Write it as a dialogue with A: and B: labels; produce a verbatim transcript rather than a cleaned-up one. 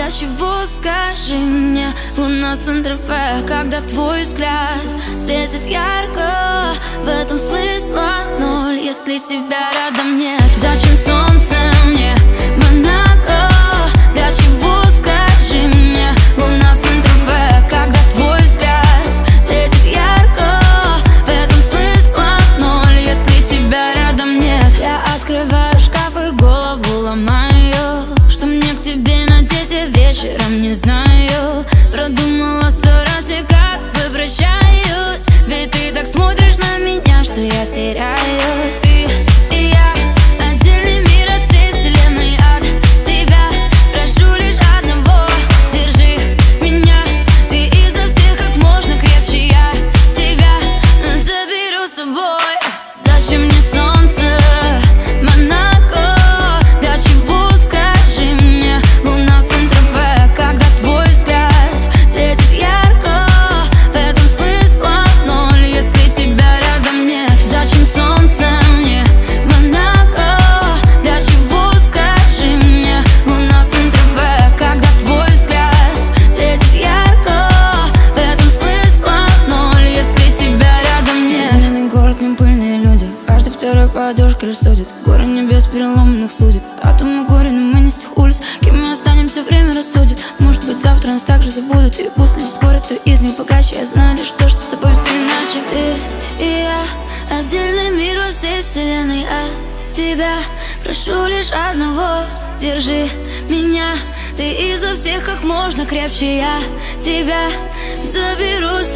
A: Для чего, скажи мне, луна Сан-Тропе, когда твой взгляд светит ярко? В этом смысла ноль, если тебя рядом нет. Зачем солнце мне, Монако? Для чего, скажи мне, луна Сан-Тропе, когда твой взгляд светит ярко? В этом смысла ноль, если тебя рядом нет. Я открываю шкаф и голову ломаю, что мне к тебе надеть я вечером не знаю. Продумала сто раз и как бы прощаюсь, ведь ты так смотришь на меня, что я теряюсь. Ты и я, отдельный мир от всей вселенной, от тебя прошу лишь одного: держи меня, ты изо всех как можно крепче, я тебя заберу с собой. Зачем мне солнце, Монако? Для чего, скажи мне, луна Сан-Тропе, когда твой взгляд светит ярко? В этом смысла ноль, если тебя рядом нет. Зачем солнце мне, Монако? Для чего, скажи мне, луна Сан-Тропе, когда твой взгляд светит ярко? В этом смысла ноль, если тебя рядом нет. Зеленый город, не пыльные люди, каждый второй подушка лишь судит. Горы небес переломанных судеб, атомы горе, но мы не с тех улиц. Кем мы останемся, время рассудит. Может быть, завтра нас также забудут, и пусть люди спорят, то из них богаче. Я знаю лишь то, что с тобой все иначе. Ты и я, отдельный мир во всей вселенной, от тебя прошу лишь одного: держи меня, ты изо всех как можно крепче, я тебя заберу с